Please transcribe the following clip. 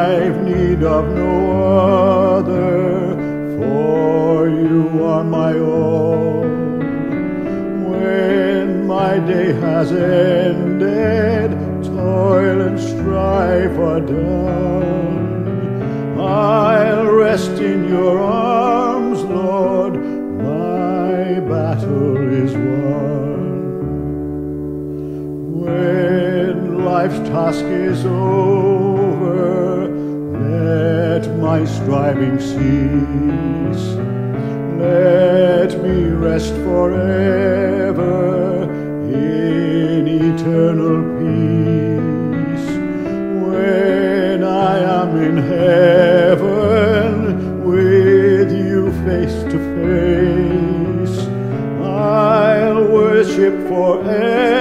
I've need of no other, for you are my own. When my day has ended, toil and strife are done, I'll rest in your arms, Lord, my battle is won. When life's task is over, let my striving cease. Let me rest forever in eternal peace. When I am in heaven with you face to face, I'll worship forever